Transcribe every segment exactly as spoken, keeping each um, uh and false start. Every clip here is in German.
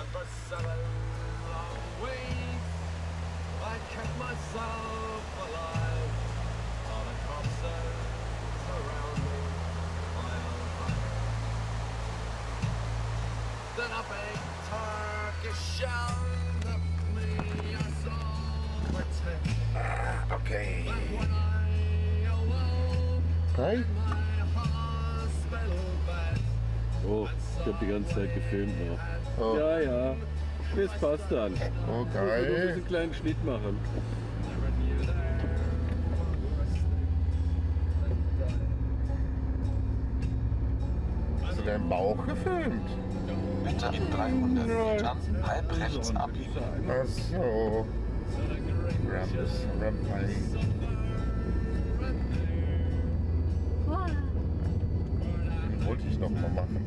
Okay. Drei? Oh, ich habe die ganze Zeit gefilmt noch. Oh. Ja, ja. Das passt dann. Okay. Ich muss nur einen kleinen Schnitt machen. Hast du deinen Bauch gefilmt? Bitte in dreihundert Metern halb rechts abbiegen. Ach so. Ramps, Rampai. Den wollte ich noch mal machen.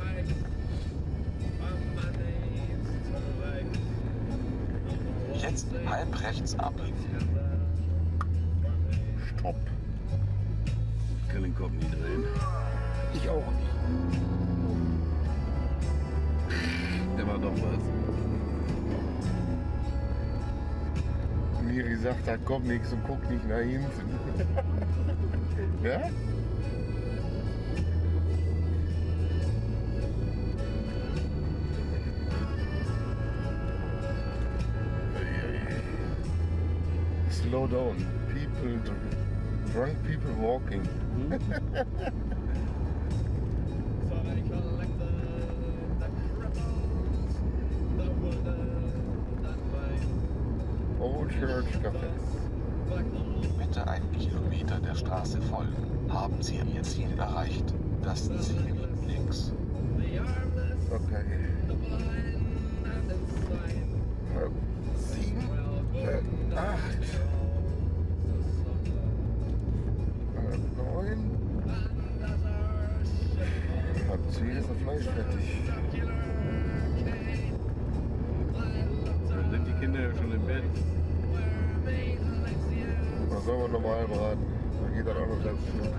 Jetzt halb rechts abbiegen. Stopp. Ich kann den Kopf nie drehen. Ich auch nicht. Der war doch was. Miri sagt, da kommt nichts und guckt nicht nach hinten. Ja? Slow down. People, drunk people walking. Old Church Café. Bitte einen Kilometer der Straße folgen. Haben Sie Ihr Ziel erreicht? Das Ziel links. Okay. Halb sieben, halb acht, halb neun, halb zehn ist das Fleisch fertig. Dann sind die Kinder ja schon im Bett. Was sollen wir normal braten? Da geht dann auch noch ganz viel.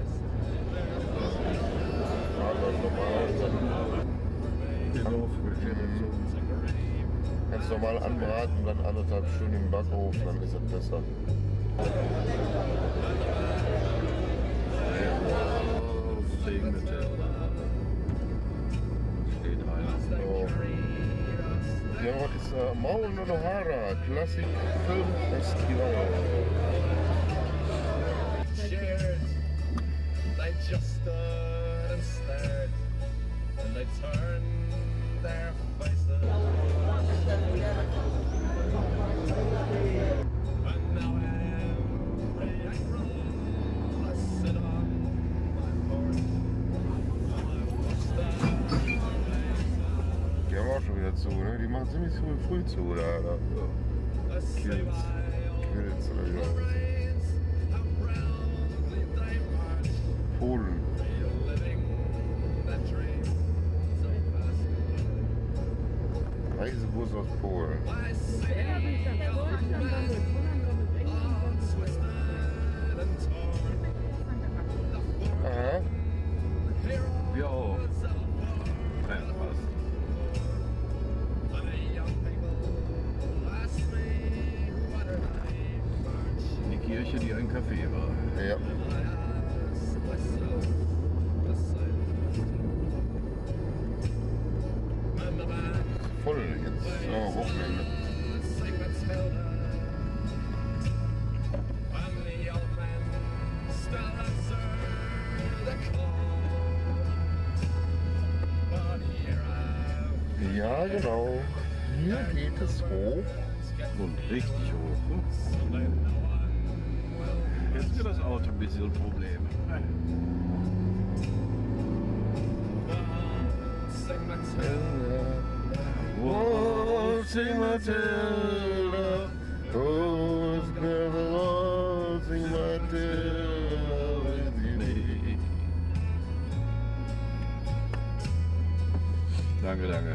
Braten wir normal. Genau, Ganz normal anbraten und dann anderthalb Stunden im Backofen, dann ist es besser. Oh, Segenmittel. Steht einer. So. Ja, was ist da? Mauna Loa Classic Film Festival. They just stood and stared, and they turned their faces. And now every April I sit on my porch and I watch the Die haben auch schon wieder zu, ne? Die machen ziemlich früh, früh zu, da. da. faces. Kills. Kills oder wie auch. Polen. Reisebus aus Polen. Aha. Wir auch. Nein, passt. Die Kirche, die ein Café war. Ja. Voll jetzt. Oh, Wochenende. Ja, genau. Hier geht es hoch. Und richtig hoch. Hm? Jetzt wird das Auto ein bisschen ein Problem. Oh, sing Matilda, oh, girl, sing Matilda with you. Danke, danke.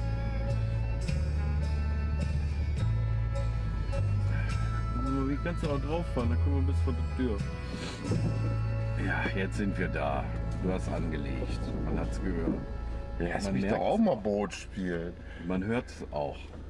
Wie kannst du auch drauf fahren? Da kommen wir bis vor die Tür. Ja, jetzt sind wir da. Du hast angelegt. Man hat's gehört. Lass Man mich doch merkt's auch mal Boot spielen. Man hört es auch.